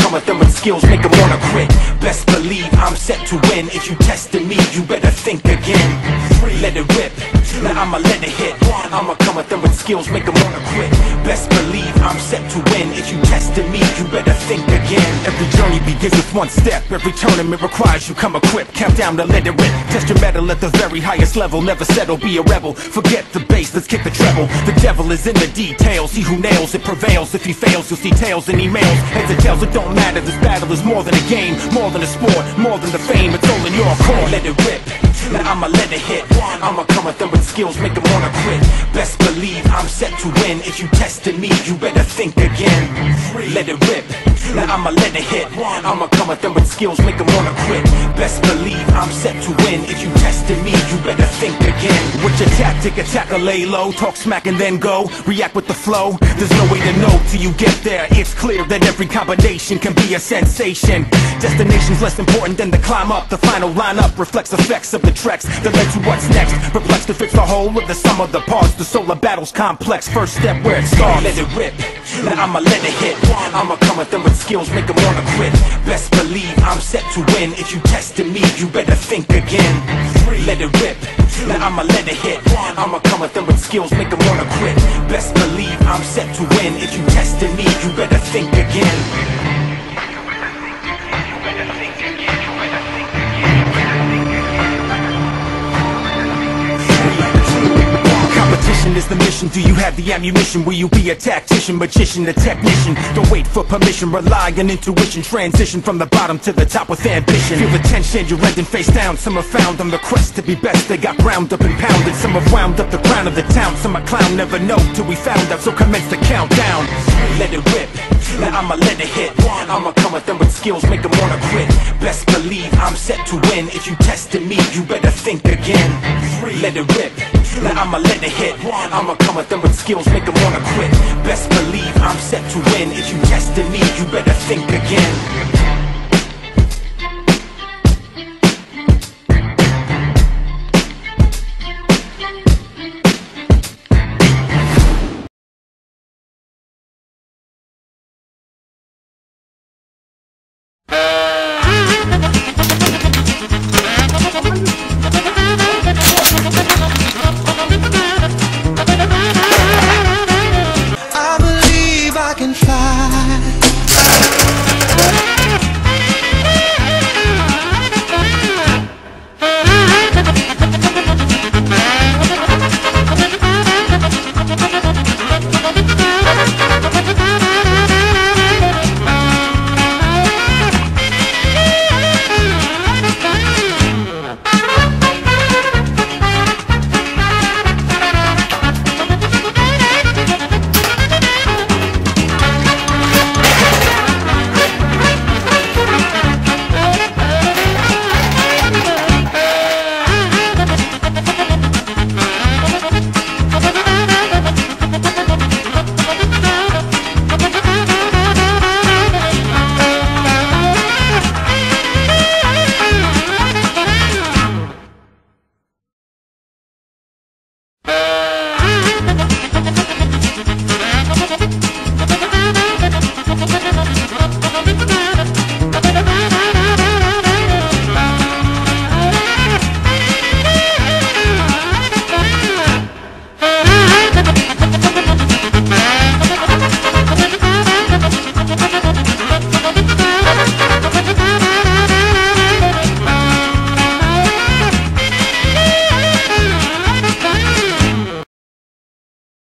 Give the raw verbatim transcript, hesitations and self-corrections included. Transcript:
come at them with skills, make them wanna quit. Best believe I'm set to win. If you tested me, you better think again. Let it rip, now I'ma let it hit. I'ma come at them with skills, make them wanna quit. Best believe I'm set to win. If you tested me, you better think again. Every journey begins with one step. Every tournament requires you come equipped. Count down to let it rip. Test your metal at the very highest level. Never settle, be a rebel. Forget the bass, let's kick the treble. The devil is in the details. He who nails it prevails. If he fails, you'll see tails and emails. Heads and tails, it don't matter. This battle is more than a game, more than a sport, more than the fame. It's all in your court. Let it rip, now I'ma let it hit. I'ma come at them with skills, make them wanna quit. Best believe I'm set to win. If you tested me, you better think again. Let it rip, now I'ma let it hit. I'ma come at them with skills, make them wanna quit. Best believe I'm set to win. If you tested me, you better think again. What's your tactic? Attack or lay low, talk smack and then go. React with the flow, there's no way to know till you get there. It's clear that every combination can be a sensation. Destination's less important than the climb up. The final lineup reflects effects of the treks that led to what's next. Perplexed if it's the whole of the sum of the parts. The solar battle's complex, first step where it starts. Let it rip, now I'ma let it hit. I'ma come at them with skills, make them wanna quit. Best believe I'm set to win. If you tested me, you better think again. Let it rip, now I'ma let it hit. I'ma come at them with skills, make them wanna quit. Best believe I'm set to win. If you tested me, you better think again. Competition is the mission. Do you have the ammunition? Will you be a tactician, magician, a technician? Don't wait for permission, rely on intuition. Transition from the bottom to the top with ambition. Feel the tension, you're ending face down. Some are found on the quest to be best. They got ground up and pounded. Some have wound up the crown of the town. Some are clown, never know till we found out. So commence the countdown. Let it rip, now I'ma let it hit. I'ma come at them with skills, make them wanna quit. Best believe I'm set to win. If you tested me, you better think again. Let it rip, now I'ma let it hit. I'ma come at them with skills, make them wanna quit. Best believe I'm set to win. If you tested me, you better think again.